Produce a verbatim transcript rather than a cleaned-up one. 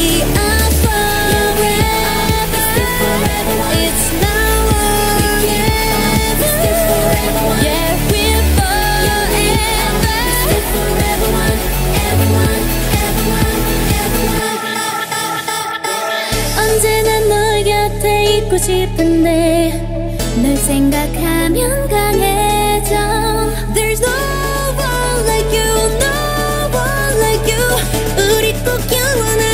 We are forever. It's now or never. Yeah, we're forever. Everyone, everyone, everyone, everyone. 언제나 너 곁에 있고 싶은데 널 생각하면 강해져. There's no one like you, no one like you. 우리 꼭 영원한